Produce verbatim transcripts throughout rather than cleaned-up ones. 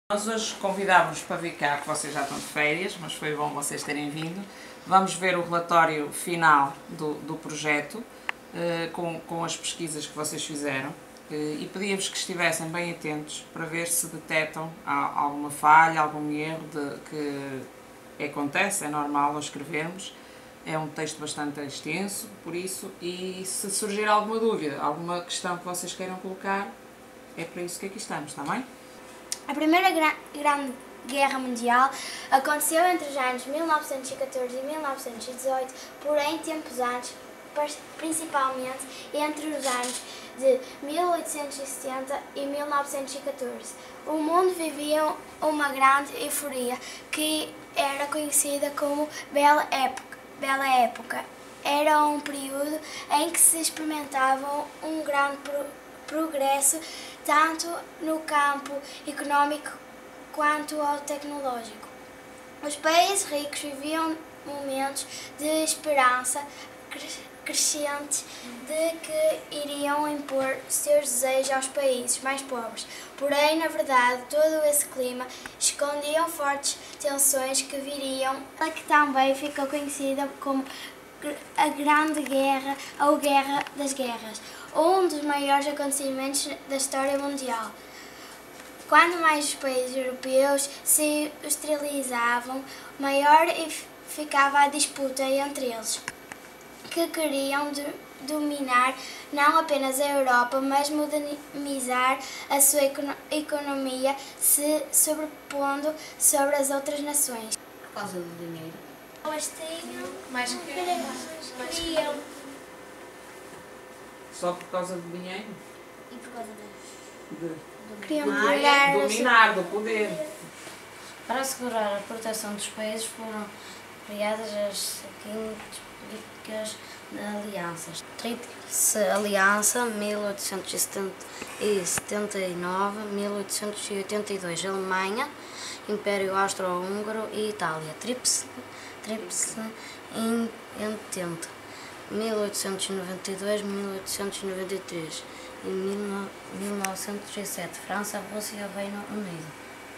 Nós hoje convidámos para vir cá, que vocês já estão de férias, mas foi bom vocês terem vindo. Vamos ver o relatório final do, do projeto, eh, com, com as pesquisas que vocês fizeram, eh, e pedia-vos que estivessem bem atentos para ver se detectam alguma falha, algum erro de, que acontece, é normal ao escrevermos. É um texto bastante extenso, por isso, e se surgir alguma dúvida, alguma questão que vocês queiram colocar, é para isso que aqui estamos, está bem? A Primeira Gra Grande Guerra Mundial aconteceu entre os anos mil novecentos e catorze e mil novecentos e dezoito, porém tempos antes, principalmente entre os anos de mil oitocentos e setenta e mil novecentos e catorze. O mundo vivia uma grande euforia que era conhecida como Bela Época. Bela Época. Era um período em que se experimentava um grande pro progresso tanto no campo económico quanto ao tecnológico. Os países ricos viviam momentos de esperança crescente de que iriam impor seus desejos aos países mais pobres. Porém, na verdade, todo esse clima escondiam fortes tensões que viriam, a que também ficou conhecida como a Grande Guerra ou Guerra das Guerras, um dos maiores acontecimentos da história mundial. Quanto mais os países europeus se industrializavam, maior ficava a disputa entre eles, que queriam dominar não apenas a Europa, mas modernizar a sua economia, se sobrepondo sobre as outras nações. Por causa do dinheiro. Elas tinham mais queriam. Só por causa do dinheiro? E por causa das... De... Queriam dominar, dominar, do poder. Para assegurar a proteção dos países foram criadas as seguintes políticas de alianças. Tríplice Aliança, mil oitocentos e setenta e nove a mil oitocentos e oitenta e dois, Alemanha, Império Austro-Húngaro e Itália. Tríplice Tríplice Entente, mil oitocentos e noventa e dois a mil oitocentos e noventa e três, e mil novecentos e sete, França, Rússia e Reino Unido.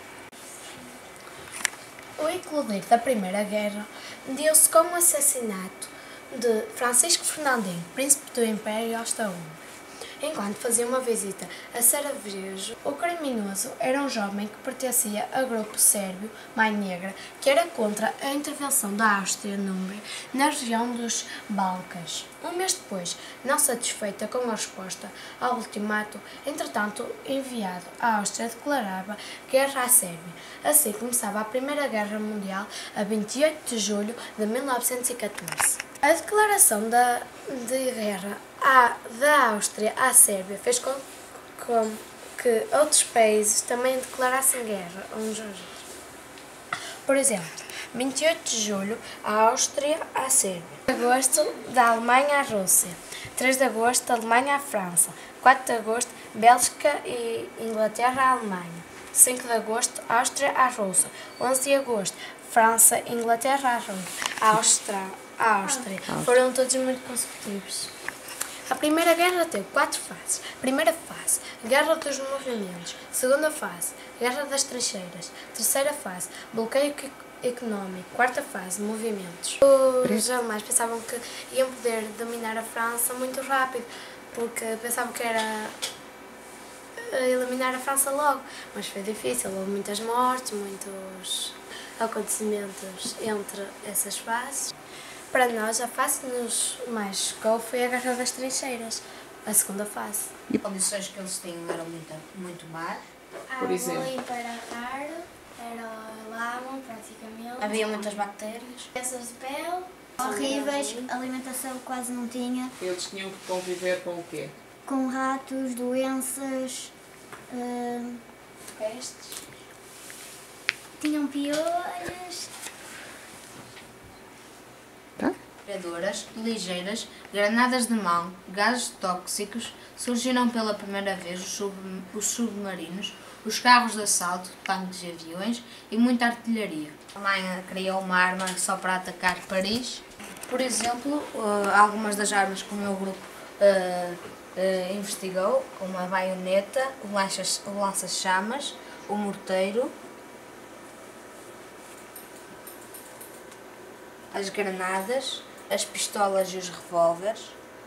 O eclodir da Primeira Guerra deu-se com o assassinato de Francisco Fernandinho, príncipe do Império Austro-Húngaro. Enquanto fazia uma visita a Sarajevo, o criminoso era um jovem que pertencia ao grupo sérvio Mai Negra, que era contra a intervenção da Áustria-Hungria na região dos Balcãs. Um mês depois, não satisfeita com a resposta ao ultimato, entretanto enviado à Áustria, declarava guerra à Sérvia. Assim começava a Primeira Guerra Mundial a vinte e oito de julho de mil novecentos e catorze. A declaração da, de guerra à, da Áustria à Sérvia fez com, com que outros países também declarassem guerra uns aos outros. Por exemplo, vinte e oito de julho, a Áustria à Sérvia. agosto, da Alemanha à Rússia. três de agosto, da Alemanha à França. quatro de agosto, Bélgica e Inglaterra à Alemanha. cinco de agosto, Áustria à Rússia. onze de agosto, França e Inglaterra à Rússia. A Áustria. A Áustria. Foram todos muito consecutivos. A Primeira Guerra teve quatro fases. Primeira fase, Guerra dos Movimentos. Segunda fase, Guerra das Trincheiras. Terceira fase, bloqueio económico. Quarta fase, movimentos. Os alemães pensavam que iam poder dominar a França muito rápido, porque pensavam que era eliminar a França logo. Mas foi difícil, houve muitas mortes, muitos acontecimentos entre essas fases. Para nós, a fase que nos mais chocou foi a Guerra das Trincheiras, a segunda fase. As condições que eles tinham eram muito, muito más. Por exemplo, a água limpa era raro, era lama praticamente. Havia muitas bactérias. Doenças de pele. Horríveis, alimentação quase não tinha. eles tinham que conviver com o quê? Com ratos, doenças, uh, Pestes. tinham piolhos. Metralhadoras ligeiras, granadas de mão, gases tóxicos, surgiram pela primeira vez os, sub, os submarinos, os carros de assalto, tanques e aviões e muita artilharia. A Alemanha criou uma arma só para atacar Paris. Por exemplo, algumas das armas que o meu grupo uh, uh, investigou, como a baioneta, o lança-chamas, o morteiro, as granadas, as pistolas e os revólveres,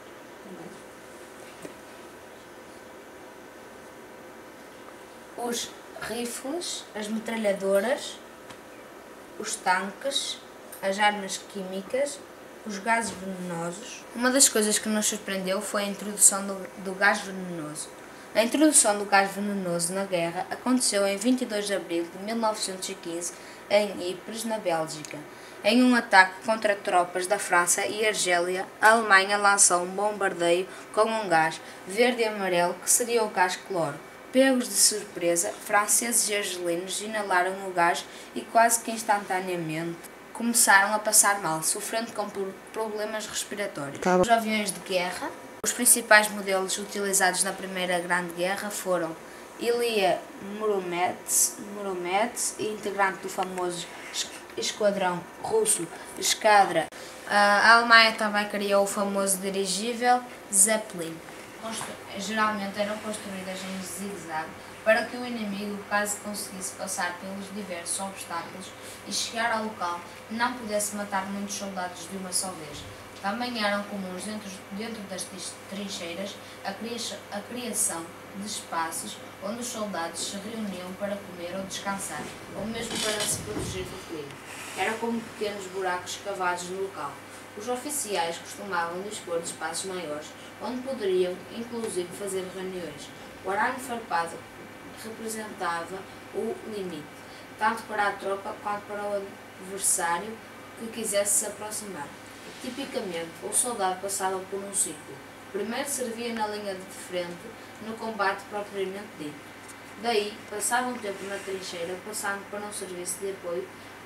os rifles, as metralhadoras, os tanques, as armas químicas, os gases venenosos. Uma das coisas que nos surpreendeu foi a introdução do, do gás venenoso. A introdução do gás venenoso na guerra aconteceu em vinte e dois de abril de mil novecentos e quinze em Ypres, na Bélgica. Em um ataque contra tropas da França e Argélia, a Alemanha lançou um bombardeio com um gás verde e amarelo que seria o gás cloro. Pegos de surpresa, franceses e argelinos inalaram o gás e quase que instantaneamente começaram a passar mal, sofrendo com problemas respiratórios. Tá. Os aviões de guerra, os principais modelos utilizados na Primeira Grande Guerra foram Ilia Muromets, Muromets, integrante do famoso esquadrão russo Eskadra. A Alemanha também criou o famoso dirigível Zeppelin. Geralmente eram construídas em zigue-zague para que o inimigo, caso conseguisse passar pelos diversos obstáculos e chegar ao local, não pudesse matar muitos soldados de uma só vez. Também eram comuns dentro, dentro das trincheiras a, cria, a criação de espaços onde os soldados se reuniam para comer ou descansar, ou mesmo para se proteger do frio. Era como pequenos buracos cavados no local. Os oficiais costumavam dispor de espaços maiores, onde poderiam, inclusive, fazer reuniões. O arame farpado representava o limite, tanto para a tropa quanto para o adversário que quisesse se aproximar. Tipicamente, o soldado passava por um ciclo. Primeiro servia na linha de frente, no combate propriamente dito. Daí, passava um tempo na trincheira, passando para um serviço de apoio.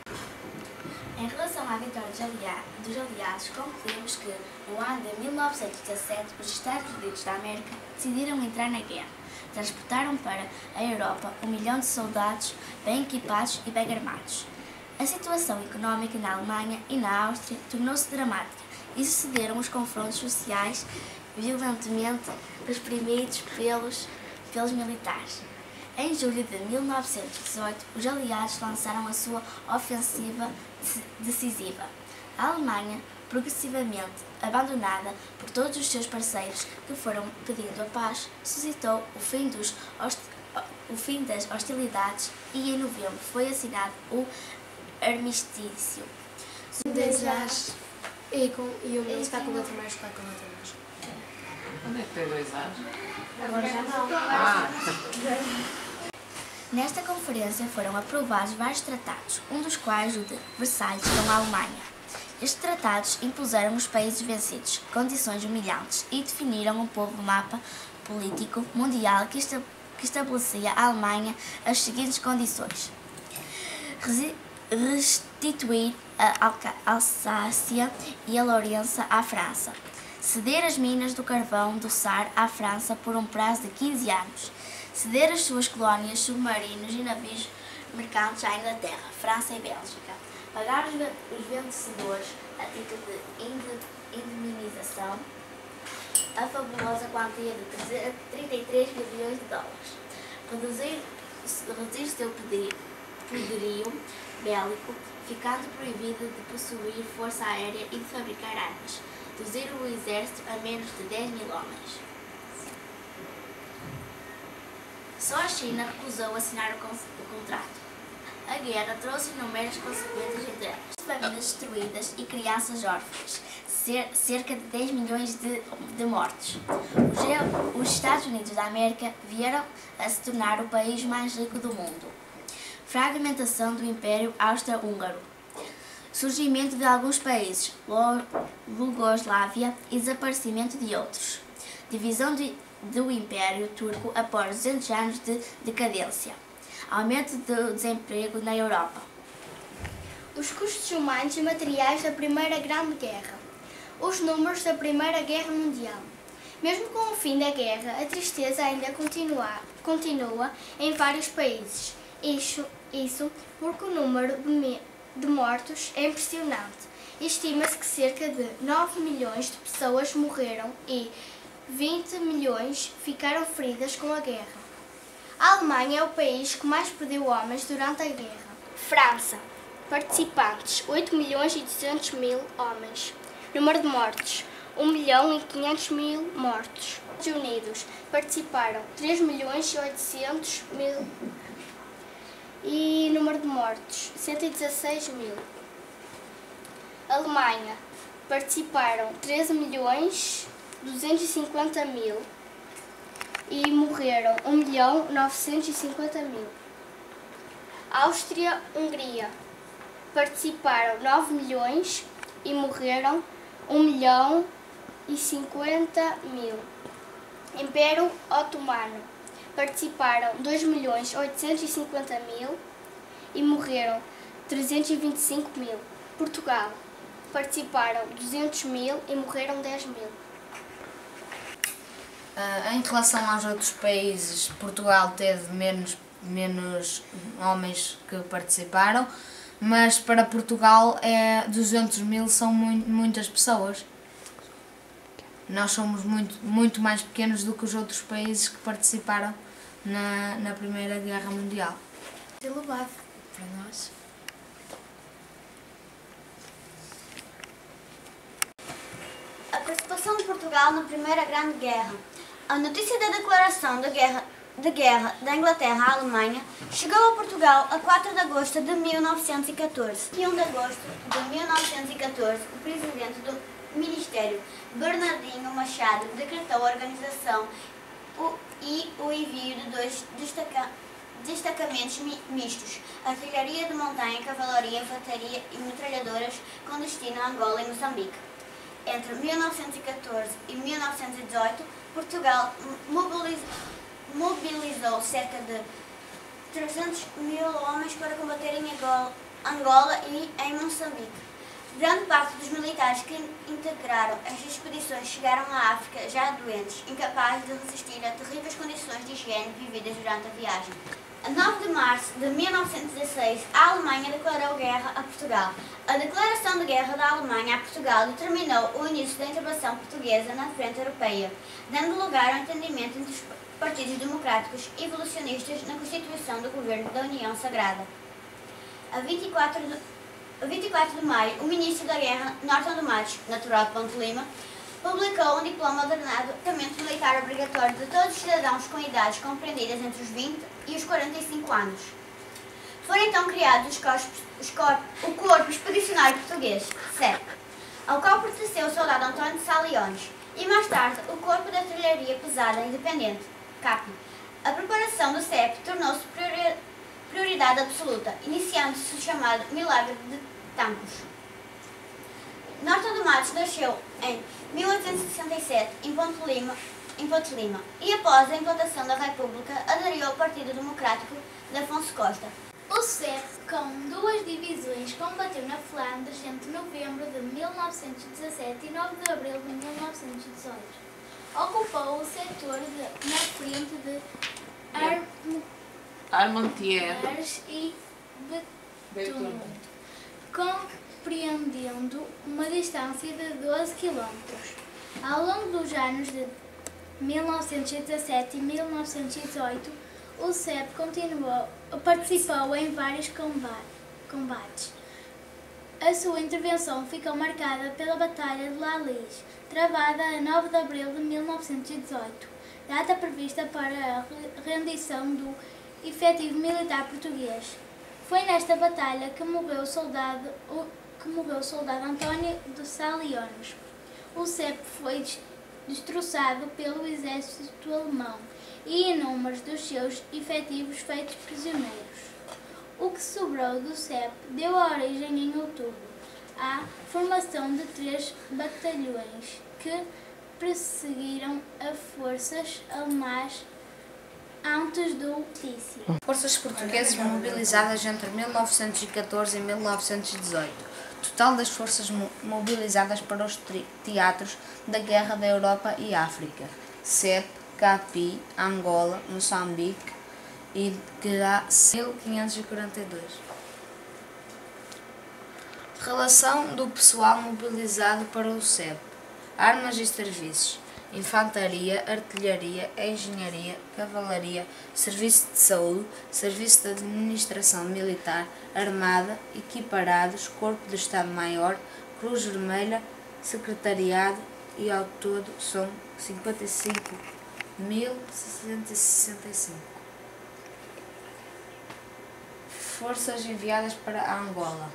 Em relação à vitória dos aliados, concluímos que, no ano de mil novecentos e dezassete, os Estados Unidos da América decidiram entrar na guerra. Transportaram para a Europa um milhão de soldados bem equipados e bem armados. A situação económica na Alemanha e na Áustria tornou-se dramática e sucederam os confrontos sociais violentamente reprimidos pelos, pelos militares. Em julho de mil novecentos e dezoito, os aliados lançaram a sua ofensiva decisiva. A Alemanha, progressivamente abandonada por todos os seus parceiros que foram pedindo a paz, suscitou o fim, dos o fim das hostilidades e em novembro foi assinado o armistício. Dois A's e, com, e o meu está com letra mais, está com letra mais. Onde é que tem dois A's? Agora já não. Ah. Nesta conferência foram aprovados vários tratados, um dos quais o de Versalhes com a Alemanha. Estes tratados impuseram os países vencidos condições humilhantes e definiram um povo mapa político mundial que estabelecia à Alemanha as seguintes condições: restituir a Alsácia e a Lourença à França, ceder as minas do carvão do Sar à França por um prazo de quinze anos, ceder as suas colónias, submarinos e navios mercantes à Inglaterra, França e Bélgica, pagar os vencedores a título de indemnização a fabulosa quantia de trinta e três bilhões de dólares, reduzir, reduzir seu poderio bélico, ficando proibido de possuir força aérea e de fabricar armas, reduzir o exército a menos de dez mil homens. Só a China recusou assinar o contrato. A guerra trouxe inúmeras consequências, entre elas famílias destruídas e crianças órfãs, cerca de dez milhões de, de mortos. Os, os Estados Unidos da América vieram a se tornar o país mais rico do mundo. Fragmentação do Império Austro-Húngaro. Surgimento de alguns países, Iugoslávia, e desaparecimento de outros. Divisão de, do Império Turco após duzentos anos de decadência. Aumento do desemprego na Europa. Os custos humanos e materiais da Primeira Grande Guerra. Os números da Primeira Guerra Mundial. Mesmo com o fim da guerra, a tristeza ainda continua, continua em vários países. Isso, isso porque o número de, de mortos é impressionante. Estima-se que cerca de nove milhões de pessoas morreram e vinte milhões ficaram feridas com a guerra. A Alemanha é o país que mais perdeu homens durante a guerra. França. Participantes, oito milhões e duzentos mil homens. Número de mortes, um milhão e quinhentos mil mortos. Estados Unidos. Participaram, três milhões e oitocentos mil. E número de mortes, cento e dezesseis mil. Alemanha. Participaram, treze milhões duzentos e cinquenta mil. E morreram, um milhão novecentos e cinquenta mil. Áustria-Hungria. Participaram nove milhões e morreram um milhão e cinquenta mil. Império Otomano. Participaram dois milhões oitocentos e cinquenta mil e morreram trezentos e vinte e cinco mil. Portugal. Participaram duzentos mil e morreram dez mil. Uh, em relação aos outros países, Portugal teve menos, menos homens que participaram, mas para Portugal é duzentos mil são muito, muitas pessoas. Nós somos muito, muito mais pequenos do que os outros países que participaram na, na Primeira Guerra Mundial. Elevado para nós. A participação de Portugal na Primeira Grande Guerra. A notícia da declaração de guerra, de guerra da Inglaterra à Alemanha chegou a Portugal a quatro de agosto de mil novecentos e catorze. vinte e um de agosto de mil novecentos e catorze, o presidente do Ministério, Bernardino Machado, decretou a organização e o envio de dois destaca, destacamentos mistos, artilharia de montanha, cavalaria, infantaria e metralhadoras com destino a Angola e Moçambique. Entre mil novecentos e catorze e mil novecentos e dezoito, Portugal mobilizou, mobilizou cerca de trezentos mil homens para combater em Angola e em Moçambique. Grande parte dos militares que integraram estas expedições chegaram à África já doentes, incapazes de resistir a terríveis condições de higiene vividas durante a viagem. A nove de março de mil novecentos e dezesseis, a Alemanha declarou guerra a Portugal. A declaração de guerra da Alemanha a Portugal determinou o início da intervenção portuguesa na frente europeia, dando lugar ao entendimento entre os partidos democráticos e evolucionistas na constituição do governo da União Sagrada. A vinte e quatro de maio, o ministro da Guerra, Norton de Matos, natural de Ponte Lima, publicou um diploma ordenado tratamento militar obrigatório de todos os cidadãos com idades compreendidas entre os vinte e os quarenta e cinco anos. Foram então criados os corpos, os corpos, o Corpo Expedicionário Português, C E P, ao qual pertenceu o soldado António de Sá Leões, e mais tarde o Corpo de Artilharia Pesada Independente, C A P. A preparação do C E P tornou-se prioridade absoluta, iniciando-se o chamado Milagre de Tancos. Norton de Matos nasceu em mil oitocentos e sessenta e sete em Ponte Lima, em Ponte Lima e após a implantação da República aderiu ao Partido Democrático de Afonso Costa. O C E P, com duas divisões, combateu na Flandres entre novembro de mil novecentos e dezassete e nove de abril de mil novecentos e dezoito. Ocupou o setor de, na frente de Arm Armentières e Bethune, compreendendo uma distância de doze quilômetros. Ao longo dos anos de mil novecentos e dezassete e mil novecentos e dezoito, o C E P continuou, participou em vários combates. A sua intervenção ficou marcada pela Batalha de La Lys, travada a nove de abril de mil novecentos e dezoito, data prevista para a rendição do efetivo militar português. Foi nesta batalha que morreu o soldado, que morreu o soldado António de Sá Leões. O C E P foi destroçado pelo exército alemão e inúmeros dos seus efetivos feitos prisioneiros. O que sobrou do C E P deu origem em outubro à formação de três batalhões que perseguiram as forças alemãs antes do armistício. Forças portuguesas mobilizadas entre mil novecentos e catorze e mil novecentos e dezoito. Total das forças mobilizadas para os teatros da Guerra da Europa e África: C E P, Capi, Angola, Moçambique e Guerra mil quinhentos e quarenta e dois. Relação do pessoal mobilizado para o C E P. Armas e serviços. infantaria, artilharia, engenharia, cavalaria, serviço de saúde, serviço de administração militar, armada, equiparados, corpo de Estado-Maior, Cruz Vermelha, secretariado e ao todo são cinquenta e cinco mil seiscentos e sessenta e cinco. Forças enviadas para Angola.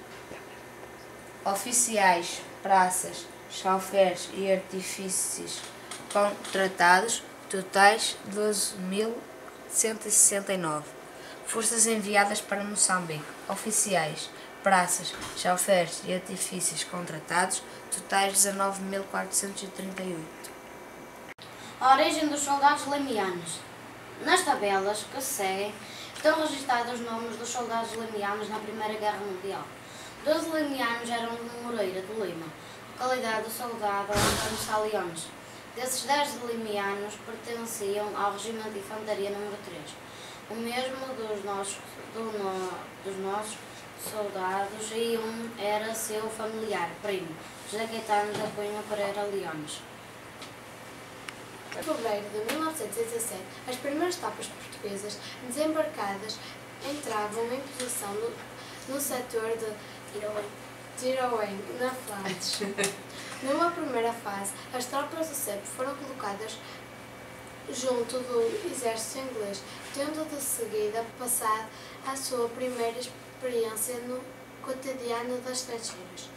Oficiais, praças, choferes e artífices contratados, totais doze mil cento e sessenta e nove. Forças enviadas para Moçambique. Oficiais, praças, choferes e artífices contratados, totais dezanove mil quatrocentos e trinta e oito. A origem dos soldados lemianos. Nas tabelas que se seguem estão registrados os nomes dos soldados lemianos na Primeira Guerra Mundial. Doze lemianos eram de Moreira de Lima, localidade do soldado Antônio Saliões. Desses dez limianos pertenciam ao Regimento de Infantaria número três. O mesmo dos nossos, do no, dos nossos soldados e um era seu familiar, primo, José Caetano da Cunha Pereira Leões. Em fevereiro de mil novecentos e dezassete, as primeiras tropas portuguesas desembarcadas entravam em posição no, no setor de Tiroém, na Flandres. Numa primeira fase, as tropas do C E P foram colocadas junto do exército inglês, tendo de seguida passado a sua primeira experiência no cotidiano das trincheiras.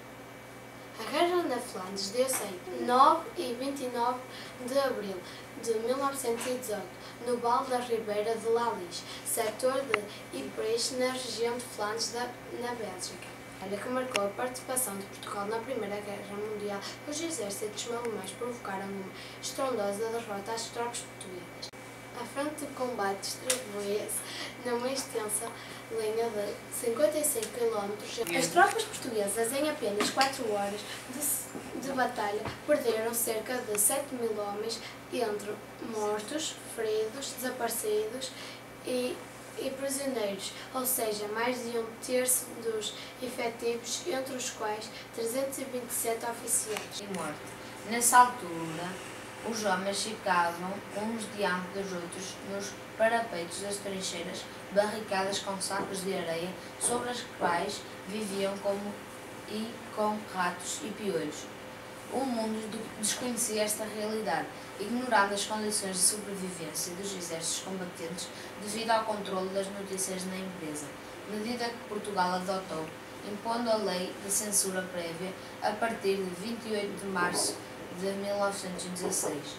A Guerra na Flandres deu-se em nove e vinte e nove de abril de mil novecentos e dezoito, no Val da Ribeira de Lalis, setor de Ypres, na região de Flandres, da, na Bélgica. Era que marcou a participação de Portugal na Primeira Guerra Mundial. Os exércitos alemães provocaram uma estrondosa derrota às tropas portuguesas. A frente de combate distribuía-se numa extensa linha de cinquenta e cinco quilómetros. As tropas portuguesas, em apenas quatro horas de, de batalha, perderam cerca de sete mil homens, entre mortos, feridos, desaparecidos e, e prisioneiros, ou seja, mais de um terço dos efetivos, entre os quais trezentos e vinte e sete oficiais. E morte. Nessa altura, os homens ficavam uns diante dos outros nos parapeitos das trincheiras, barricadas com sacos de areia, sobre as quais viviam como e com ratos e piolhos. O mundo desconhecia esta realidade, ignorando as condições de sobrevivência dos exércitos combatentes devido ao controle das notícias na empresa, medida que Portugal adotou, impondo a lei de censura prévia a partir de vinte e oito de março de mil novecentos e dezasseis.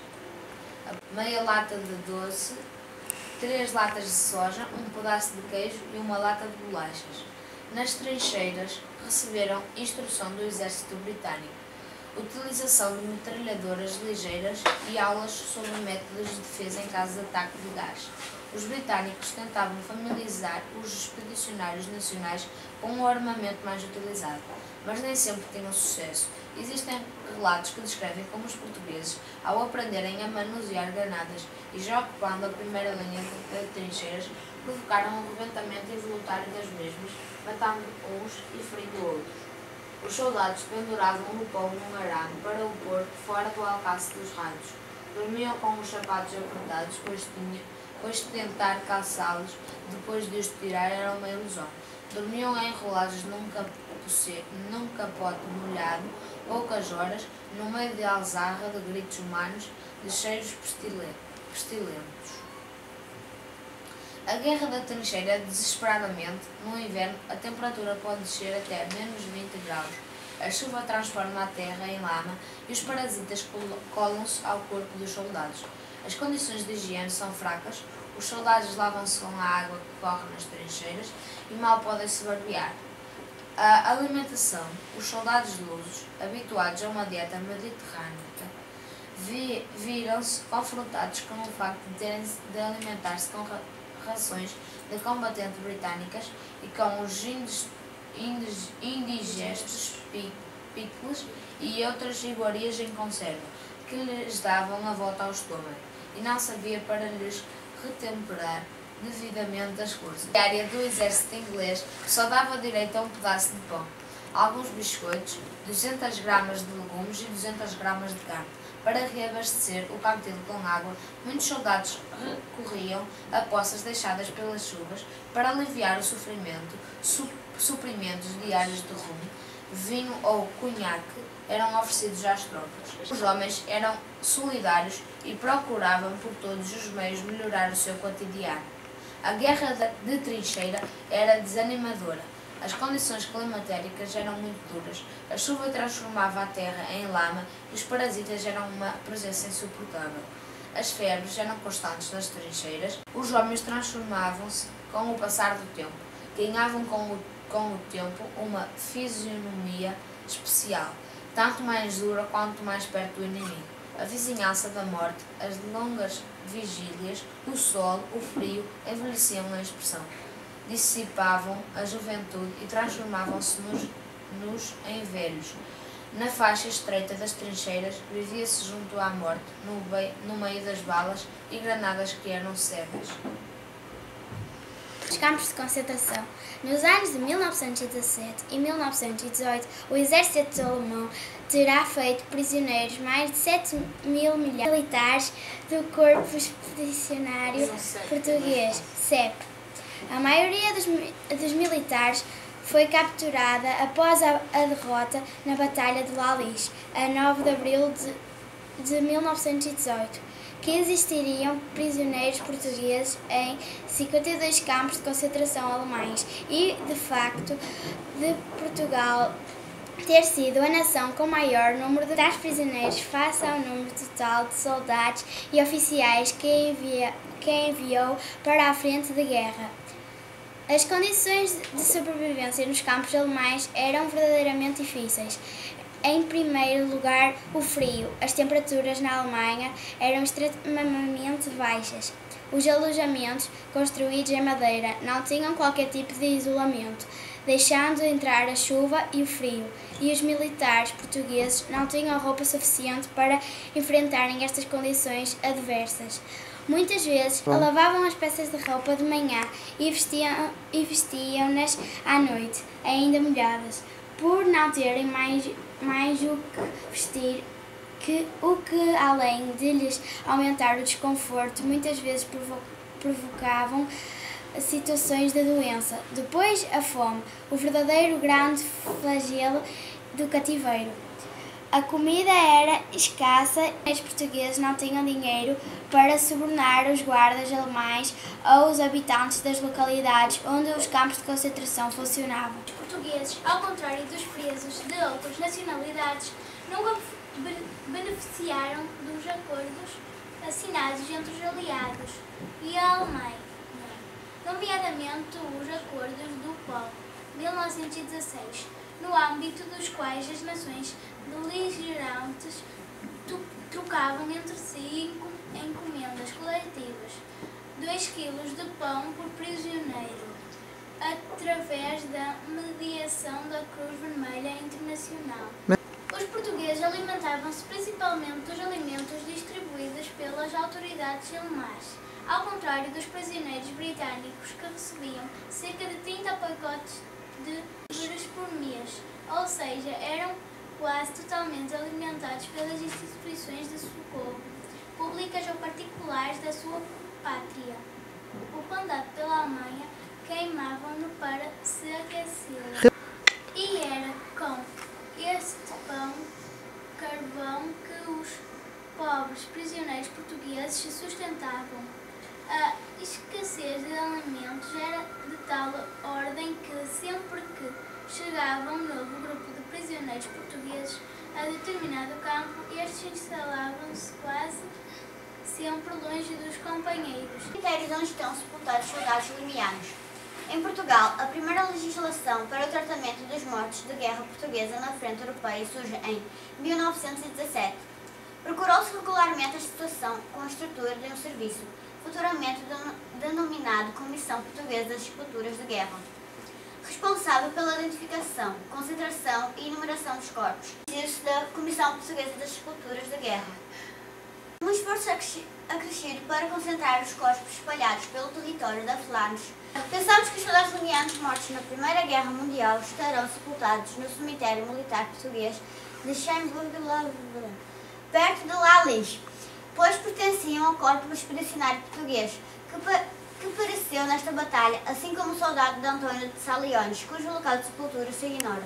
Meia lata de doce, três latas de soja, um pedaço de queijo e uma lata de bolachas. Nas trincheiras receberam instrução do exército britânico, utilização de metralhadoras ligeiras e aulas sobre métodos de defesa em caso de ataque de gás. Os britânicos tentavam familiarizar os expedicionários nacionais com o armamento mais utilizado, mas nem sempre tinham sucesso. Existem relatos que descrevem como os portugueses, ao aprenderem a manusear granadas e já ocupando a primeira linha de trincheiras, provocaram um rebentamento involuntário das mesmas, matando uns e ferindo outros. Os soldados penduravam o pão num arame para o pôr fora do alcance dos raios. Dormiam com os sapatos apertados, pois, tinha, pois tentar calçá-los depois de os tirar era uma ilusão. Dormiam enrolados num, capuce, num capote molhado, poucas horas, no meio de alzarra de gritos humanos, de cheiros pestilentos. A guerra da trincheira, desesperadamente, no inverno, a temperatura pode descer até menos vinte graus. A chuva transforma a terra em lama e os parasitas colam-se ao corpo dos soldados. As condições de higiene são fracas, os soldados lavam-se com a água que corre nas trincheiras e mal podem se barbear. A alimentação. Os soldados lusos, habituados a uma dieta mediterrânica, vi, viram-se confrontados com o facto de terem de alimentar-se com rações de combatentes britânicas e com os indigestos picles e outras iguarias em conserva, que lhes davam a volta ao estômago, e não sabia para lhes retemperar devidamente as forças. A área do exército inglês só dava direito a um pedaço de pão, alguns biscoitos, duzentas gramas de legumes e duzentas gramas de carne. Para reabastecer o cantil com água, muitos soldados recorriam a poças deixadas pelas chuvas para aliviar o sofrimento. Su suprimentos diários de rum, vinho ou conhaque eram oferecidos às tropas. Os homens eram solidários e procuravam por todos os meios melhorar o seu cotidiano. A guerra de trincheira era desanimadora. As condições climatéricas eram muito duras, a chuva transformava a terra em lama e os parasitas eram uma presença insuportável. As febres eram constantes nas trincheiras, os homens transformavam-se com o passar do tempo, ganhavam com o, com o tempo uma fisionomia especial, tanto mais dura quanto mais perto do inimigo. A vizinhança da morte, as longas vigílias, o sol, o frio envelheciam a expressão. Dissipavam a juventude e transformavam-se nos, nos em velhos. Na faixa estreita das trincheiras vivia-se junto à morte, no, no meio das balas e granadas que eram cegas. Os campos de concentração. Nos anos de mil novecentos e dezassete e mil novecentos e dezoito, o exército alemão terá feito prisioneiros mais de sete mil militares do Corpo Expedicionário Português, C E P. A maioria dos, dos militares foi capturada após a, a derrota na Batalha de Lalis, a nove de abril de, de mil novecentos e dezoito, que existiriam prisioneiros portugueses em cinquenta e dois campos de concentração alemães e, de facto, de Portugal ter sido a nação com maior número de tais prisioneiros face ao número total de soldados e oficiais que, envia, que enviou para a frente de guerra. As condições de sobrevivência nos campos alemães eram verdadeiramente difíceis. Em primeiro lugar, o frio. As temperaturas na Alemanha eram extremamente baixas. Os alojamentos, construídos em madeira, não tinham qualquer tipo de isolamento, deixando entrar a chuva e o frio, e os militares portugueses não tinham roupa suficiente para enfrentarem estas condições adversas. Muitas vezes lavavam as peças de roupa de manhã e vestiam, e vestiam-nas à noite, ainda molhadas, por não terem mais, mais o que vestir, que, o que, além de lhes aumentar o desconforto, muitas vezes provo provocavam situações de doença. Depois, a fome, o verdadeiro grande flagelo do cativeiro. A comida era escassa e os portugueses não tinham dinheiro para subornar os guardas alemães ou os habitantes das localidades onde os campos de concentração funcionavam. Os portugueses, ao contrário dos presos de outras nacionalidades, nunca beneficiaram dos acordos assinados entre os aliados e a Alemanha, nomeadamente os acordos do P O L, mil novecentos e dezasseis, no âmbito dos quais as nações beligerantes trocavam entre si encomendas coletivas, dois quilos de pão por prisioneiro, através da mediação da Cruz Vermelha Internacional. Os portugueses alimentavam-se principalmente dos alimentos distribuídos pelas autoridades alemãs, ao contrário dos prisioneiros britânicos que recebiam cerca de trinta pacotes de livros por mês, ou seja, eram quase totalmente alimentados pelas instituições de socorro, públicas ou particulares da sua pátria. O condado pela Alemanha queimavam-no para se aquecer. E era com este pão, carvão, que os pobres prisioneiros portugueses se sustentavam. A escassez de alimentos era de tal ordem que, sempre que chegava um novo grupo de prisioneiros portugueses a determinado campo, estes instalavam-se quase sempre longe dos companheiros. Cemitérios onde estão sepultados soldados limianos. Em Portugal, a primeira legislação para o tratamento dos mortos de guerra portuguesa na frente europeia surge em mil novecentos e dezassete. Procurou-se regularmente a situação com a estrutura de um serviço, futuramente denominado Comissão Portuguesa das Sepulturas de Guerra, responsável pela identificação, concentração e enumeração dos corpos. Existe da Comissão Portuguesa das Sepulturas de Guerra. Um esforço acrescido para concentrar os corpos espalhados pelo território da Flandres. Pensamos que os soldados limianos mortos na Primeira Guerra Mundial estarão sepultados no cemitério militar português de Chambord-la-Vallée, perto de Lalis, pois pertenciam ao corpo expedicionário português, que, pa que pereceu nesta batalha, assim como o soldado de António de Saliones, cujo local de sepultura se ignora.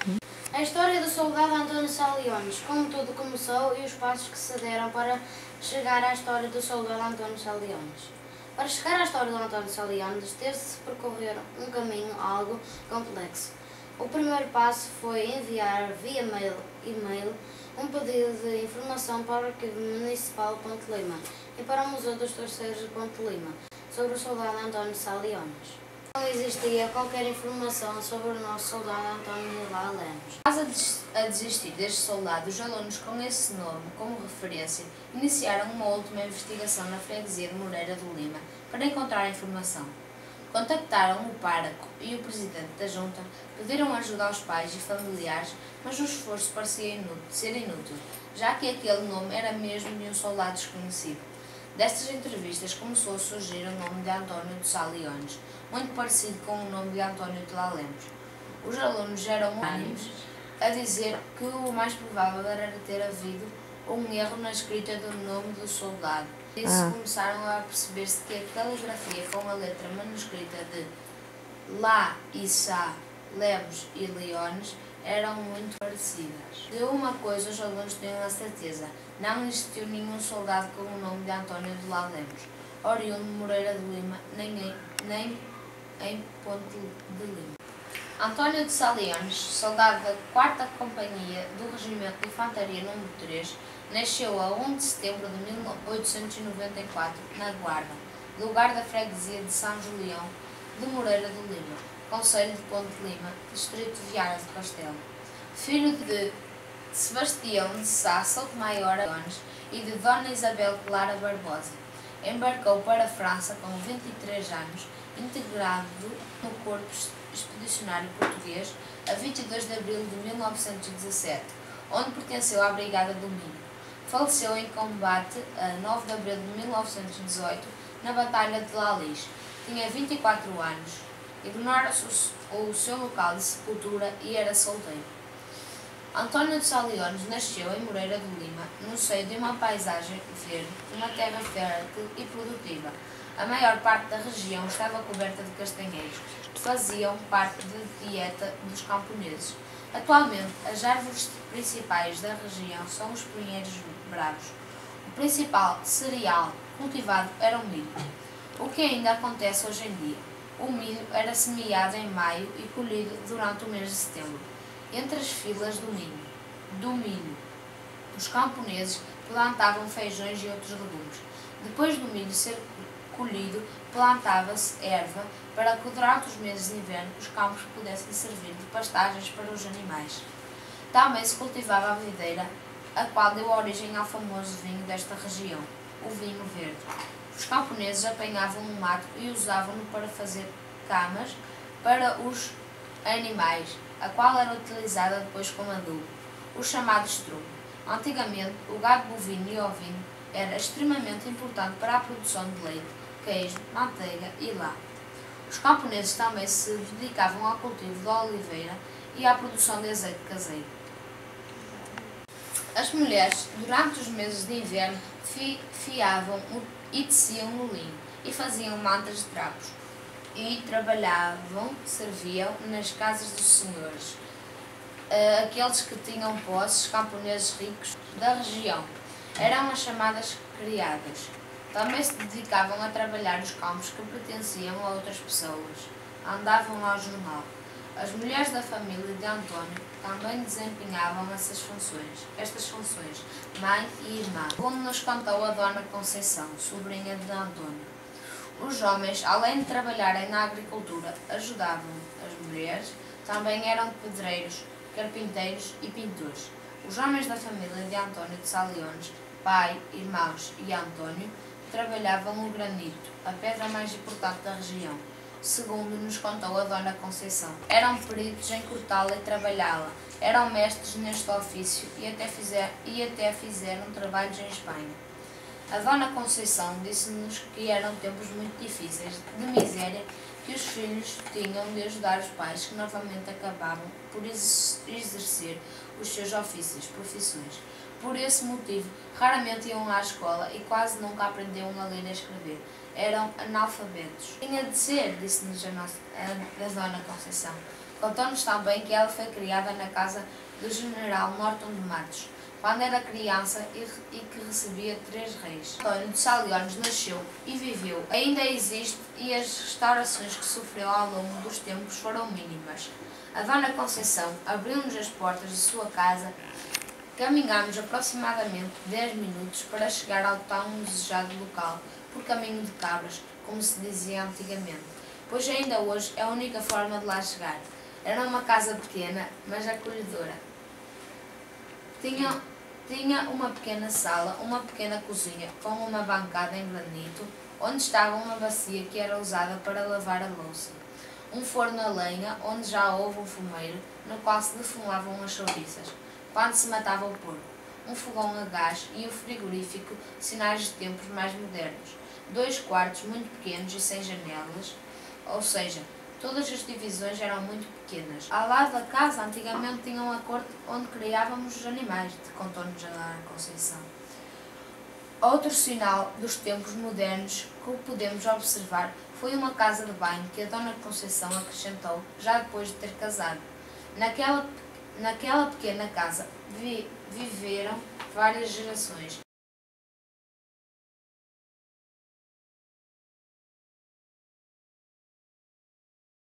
A história do soldado António Saliones, como tudo começou e os passos que se deram para chegar à história do soldado António Saliones. Para chegar à história do António Saliones, teve-se de percorrer um caminho algo complexo. O primeiro passo foi enviar via mail, e-mail um pedido de informação para o Arquivo Municipal de Ponte Lima e para o Museu dos Terceiros de Ponte Lima sobre o soldado António Saliones. Não existia qualquer informação sobre o nosso soldado António Vila Lemos. Após a desistir deste soldado, os alunos com esse nome como referência iniciaram uma última investigação na freguesia de Moreira do Lima para encontrar informação. Contactaram o pároco e o presidente da junta, pediram ajuda aos pais e familiares, mas o esforço parecia inútil, ser inútil, já que aquele nome era mesmo de um soldado desconhecido. Destas entrevistas começou a surgir o nome de António de Saliones, muito parecido com o nome de António de Lemos. Os alunos eram unânimes a dizer que o mais provável era ter havido um erro na escrita do nome do soldado. Por isso ah. começaram a perceber-se que a caligrafia com a letra manuscrita de Lá, Issa, Lemos e Leones eram muito parecidas. De uma coisa os alunos tinham a certeza: não existiu nenhum soldado com o nome de António de Lá Lemos, oriundo de Moreira de Lima, nem em, nem em Ponte de Lima. António de Saliones, soldado da quarta Companhia do Regimento de Infantaria número três, nasceu a um de setembro de mil oitocentos e noventa e quatro, na Guarda, lugar da freguesia de São Julião de Moreira de Lima, concelho de Ponte de Lima, distrito de Viana do Castelo. Filho de Sebastião de Sá Sotomayor e de Dona Isabel Clara Barbosa, embarcou para a França com vinte e três anos, integrado no Corpo Expedicionário Português a vinte e dois de abril de mil novecentos e dezassete, onde pertenceu à Brigada do Minho. Faleceu em combate a nove de abril de mil novecentos e dezoito na Batalha de Lalis. Tinha vinte e quatro anos, ignora-se o seu local de sepultura e era solteiro. António de Saliones nasceu em Moreira do Lima, no seio de uma paisagem verde, uma terra fértil e produtiva. A maior parte da região estava coberta de castanheiros, que faziam parte da dieta dos camponeses. Atualmente, as árvores principais da região são os pinheiros bravos. O principal cereal cultivado era o milho, o que ainda acontece hoje em dia. O milho era semeado em maio e colhido durante o mês de setembro, entre as filas do milho. Do milho, os camponeses plantavam feijões e outros legumes. Depois do milho ser colhido, plantava-se erva para que durante os meses de inverno os campos pudessem servir de pastagens para os animais. Também se cultivava a videira, a qual deu origem ao famoso vinho desta região, o vinho verde. Os camponeses apanhavam o mato e usavam-no para fazer camas para os animais, a qual era utilizada depois como adubo, o chamado estrume. Antigamente, o gado bovino e ovino era extremamente importante para a produção de leite, queijo, manteiga e lã. Os camponeses também se dedicavam ao cultivo da oliveira e à produção de azeite caseiro. As mulheres, durante os meses de inverno, fi, fiavam e teciam o linho e faziam mantas de trapos. E trabalhavam, serviam nas casas dos senhores, aqueles que tinham posses, camponeses ricos da região. Eram as chamadas criadas. Também se dedicavam a trabalhar os campos que pertenciam a outras pessoas. Andavam ao jornal. As mulheres da família de António também desempenhavam essas funções, estas funções, mãe e irmã, como nos contou a Dona Conceição, sobrinha de António. Os homens, além de trabalharem na agricultura, ajudavam as mulheres, também eram pedreiros, carpinteiros e pintores. Os homens da família de António de Saliones, pai, irmãos e António, trabalhavam o granito, a pedra mais importante da região, segundo nos contou a Dona Conceição. Eram peritos em cortá-la e trabalhá-la, eram mestres neste ofício e até, fizer, e até fizeram trabalhos em Espanha. A Dona Conceição disse-nos que eram tempos muito difíceis, de miséria, que os filhos tinham de ajudar os pais, que novamente acabavam por exercer os seus ofícios, profissões. Por esse motivo, raramente iam à escola e quase nunca aprendiam a ler e a escrever. Eram analfabetos. Tinha de ser, disse-nos a, nossa, a, a Dona Conceição. Contou-nos também que ela foi criada na casa do general Norton de Matos, quando era criança e, e que recebia três reis. António de Saliones nasceu e viveu. Ainda existe e as restaurações que sofreu ao longo dos tempos foram mínimas. A Dona Conceição abriu-nos as portas de sua casa. Caminhámos aproximadamente dez minutos para chegar ao tão desejado local, por caminho de cabras, como se dizia antigamente, pois ainda hoje é a única forma de lá chegar. Era uma casa pequena, mas acolhedora. Tinha, tinha uma pequena sala, uma pequena cozinha, com uma bancada em granito, onde estava uma bacia que era usada para lavar a louça. Um forno a lenha, onde já houve um fumeiro, no qual se defumavam as chouriças, quando se matava o porco. Um fogão a gás e um frigorífico, sinais de tempos mais modernos. Dois quartos muito pequenos e sem janelas, ou seja, todas as divisões eram muito pequenas. Ao lado da casa, antigamente tinha uma corte onde criávamos os animais, contou-nos a Dona Conceição. Outro sinal dos tempos modernos que podemos observar foi uma casa de banho que a Dona Conceição acrescentou já depois de ter casado. Naquela, naquela pequena casa vi, viveram várias gerações.